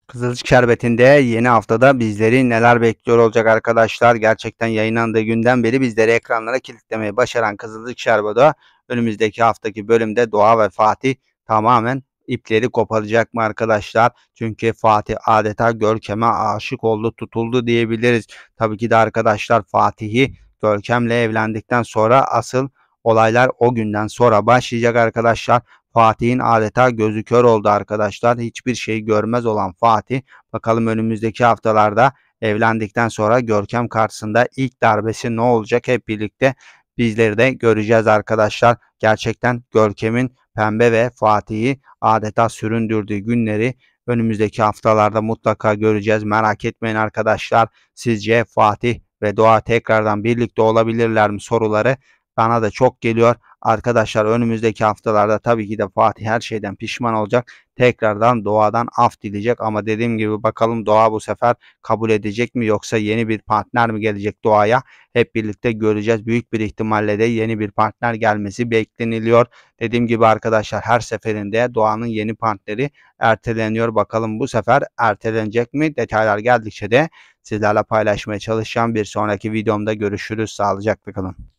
Kızılcık Şerbeti'nde yeni haftada bizleri neler bekliyor olacak arkadaşlar? Gerçekten yayınlandığı günden beri bizleri ekranlara kilitlemeyi başaran Kızılcık Şerbeti önümüzdeki haftaki bölümde Doğa ve Fatih tamamen ipleri koparacak mı arkadaşlar? Çünkü Fatih adeta Görkem'e aşık oldu, tutuldu diyebiliriz. Tabii ki de arkadaşlar Fatih'i Görkem'le evlendikten sonra asıl olaylar o günden sonra başlayacak arkadaşlar. Fatih'in adeta gözü kör oldu arkadaşlar. Hiçbir şey görmez olan Fatih bakalım önümüzdeki haftalarda evlendikten sonra Görkem karşısında ilk darbesi ne olacak, hep birlikte bizleri de göreceğiz arkadaşlar. Gerçekten Görkem'in Pembe ve Fatih'i adeta süründürdüğü günleri önümüzdeki haftalarda mutlaka göreceğiz. Merak etmeyin arkadaşlar. Sizce Fatih ve Doğa tekrardan birlikte olabilirler mi soruları bana da çok geliyor. Arkadaşlar önümüzdeki haftalarda tabii ki de Fatih her şeyden pişman olacak. Tekrardan Doğa'dan af dileyecek ama dediğim gibi bakalım Doğa bu sefer kabul edecek mi yoksa yeni bir partner mi gelecek Doğa'ya? Hep birlikte göreceğiz. Büyük bir ihtimalle de yeni bir partner gelmesi bekleniliyor. Dediğim gibi arkadaşlar her seferinde Doğa'nın yeni partneri erteleniyor. Bakalım bu sefer ertelenecek mi? Detaylar geldikçe de sizlerle paylaşmaya çalışacağım. Bir sonraki videomda görüşürüz. Sağlıcakla kalın.